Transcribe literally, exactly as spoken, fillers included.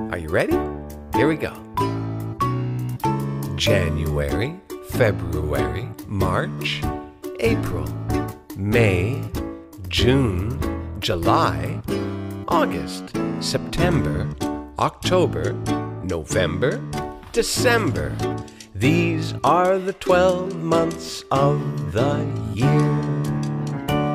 Are you ready? Here we go. January, February, March, April, May, June, July, August, September, October, November, December. These are the twelve months of the year.